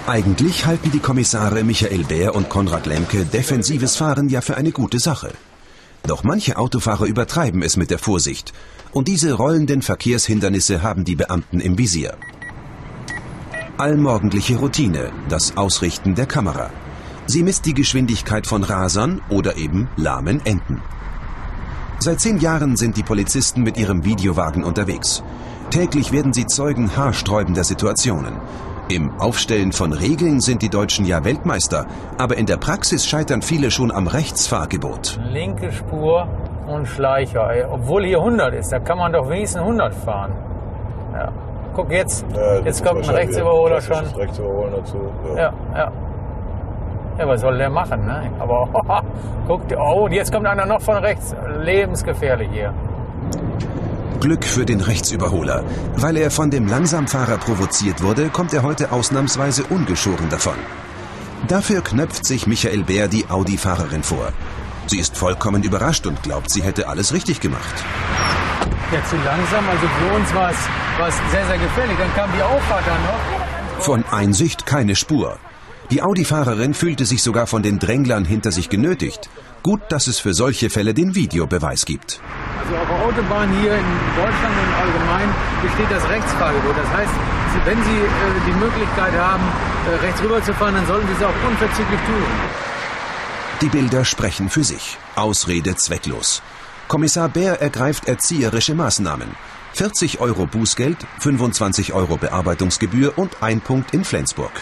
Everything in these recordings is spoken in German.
Eigentlich halten die Kommissare Michael Bär und Konrad Lemke defensives Fahren ja für eine gute Sache. Doch manche Autofahrer übertreiben es mit der Vorsicht. Und diese rollenden Verkehrshindernisse haben die Beamten im Visier. Allmorgendliche Routine, das Ausrichten der Kamera. Sie misst die Geschwindigkeit von Rasern oder eben lahmen Enten. Seit 10 Jahren sind die Polizisten mit ihrem Videowagen unterwegs. Täglich werden sie Zeugen haarsträubender Situationen. Im Aufstellen von Regeln sind die Deutschen ja Weltmeister, aber in der Praxis scheitern viele schon am Rechtsfahrgebot. Linke Spur und Schleicher, obwohl hier 100 ist, da kann man doch wenigstens 100 fahren. Ja. Guck jetzt, jetzt kommt ein Rechtsüberholer schon. Rechtsüberholen dazu. Ja, was soll der machen, ne? Aber guck, oh, jetzt kommt einer noch von rechts, lebensgefährlich hier. Glück für den Rechtsüberholer. Weil er von dem Langsamfahrer provoziert wurde, kommt er heute ausnahmsweise ungeschoren davon. Dafür knöpft sich Michael Bär die Audi-Fahrerin vor. Sie ist vollkommen überrascht und glaubt, sie hätte alles richtig gemacht. Ja, zu langsam, also für uns war es sehr, sehr gefährlich. Dann kam die Auffahrt dann noch. Von Einsicht keine Spur. Die Audi-Fahrerin fühlte sich sogar von den Dränglern hinter sich genötigt. Gut, dass es für solche Fälle den Videobeweis gibt. Also auf der Autobahn hier in Deutschland und allgemein besteht das Rechtsfahrgebot. Das heißt, wenn Sie die Möglichkeit haben, rechts rüber zu fahren, dann sollten Sie es auch unverzüglich tun. Die Bilder sprechen für sich. Ausrede zwecklos. Kommissar Bär ergreift erzieherische Maßnahmen. 40 € Bußgeld, 25 € Bearbeitungsgebühr und 1 Punkt in Flensburg.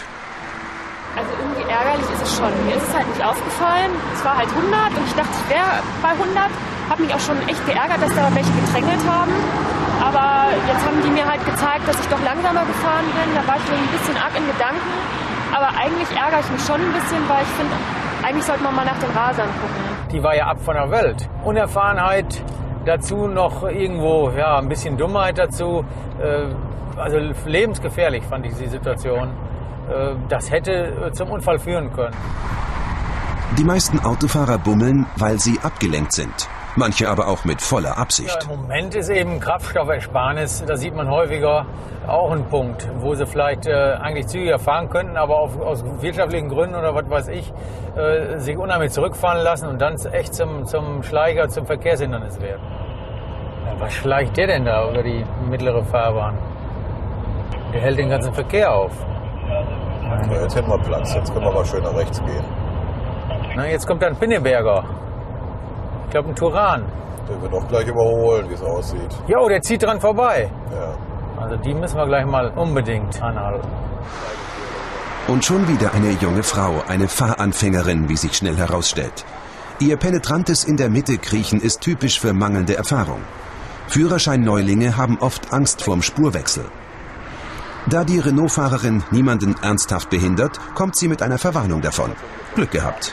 Also irgendwie ärgerlich ist es schon. Mir ist es halt nicht aufgefallen. Es war halt 100 und ich dachte, ich wäre bei 100. Habe mich auch schon echt geärgert, dass da welche gedrängelt haben. Aber jetzt haben die mir halt gezeigt, dass ich doch langsamer gefahren bin. Da war ich schon ein bisschen arg in Gedanken. Aber eigentlich ärgere ich mich schon ein bisschen, weil ich finde, eigentlich sollte man mal nach den Rasern gucken. Die war ja ab von der Welt. Unerfahrenheit, dazu noch irgendwo ja, ein bisschen Dummheit dazu. Also lebensgefährlich fand ich die Situation. Das hätte zum Unfall führen können. Die meisten Autofahrer bummeln, weil sie abgelenkt sind. Manche aber auch mit voller Absicht. Ja, im Moment ist eben Kraftstoffersparnis, da sieht man häufiger auch einen Punkt, wo sie vielleicht eigentlich zügiger fahren könnten, aber aus wirtschaftlichen Gründen oder was weiß ich, sich unheimlich zurückfahren lassen und dann echt zum Schleicher, zum Verkehrshindernis werden. Ja, was schleicht der denn da über die mittlere Fahrbahn? Der hält den ganzen Verkehr auf. Ja, jetzt hätten wir Platz, jetzt können wir mal schön nach rechts gehen. Na, jetzt kommt ein Pinneberger. Ich glaube, ein Turan. Der wird auch gleich überholen, wie es aussieht. Jo, der zieht dran vorbei. Ja. Also die müssen wir gleich mal unbedingt anhalten. Und schon wieder eine junge Frau, eine Fahranfängerin, wie sich schnell herausstellt. Ihr penetrantes in der Mitte kriechen ist typisch für mangelnde Erfahrung. Führerschein-Neulinge haben oft Angst vorm Spurwechsel. Da die Renault-Fahrerin niemanden ernsthaft behindert, kommt sie mit einer Verwarnung davon. Glück gehabt.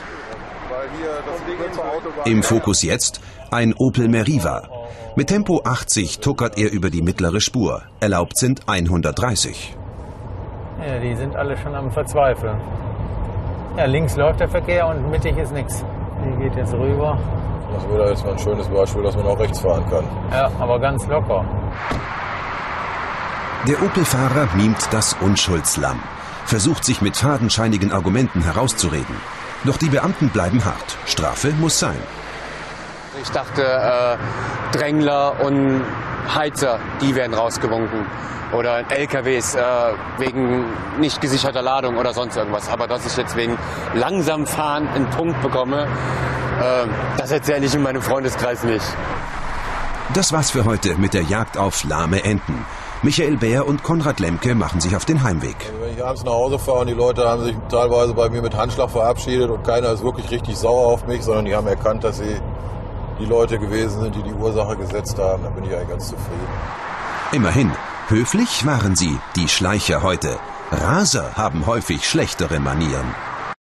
Im Fokus jetzt ein Opel Meriva. Mit Tempo 80 tuckert er über die mittlere Spur. Erlaubt sind 130. Ja, die sind alle schon am Verzweifeln. Ja, links läuft der Verkehr und mittig ist nichts. Die geht jetzt rüber. Das ist wieder jetzt mal ein schönes Beispiel, dass man auch rechts fahren kann. Ja, aber ganz locker. Der Opel-Fahrer mimt das Unschuldslamm, versucht sich mit fadenscheinigen Argumenten herauszureden. Doch die Beamten bleiben hart. Strafe muss sein. Ich dachte, Drängler und Heizer, die werden rausgewunken. Oder LKWs wegen nicht gesicherter Ladung oder sonst irgendwas. Aber dass ich jetzt wegen langsam fahren einen Punkt bekomme, das erzähle ich in meinem Freundeskreis nicht. Das war's für heute mit der Jagd auf lahme Enten. Michael Bär und Konrad Lemke machen sich auf den Heimweg. Also wenn ich abends nach Hause fahre und die Leute haben sich teilweise bei mir mit Handschlag verabschiedet und keiner ist wirklich richtig sauer auf mich, sondern die haben erkannt, dass sie die Leute gewesen sind, die die Ursache gesetzt haben, dann bin ich eigentlich ganz zufrieden. Immerhin, höflich waren sie, die Schleicher heute. Raser haben häufig schlechtere Manieren.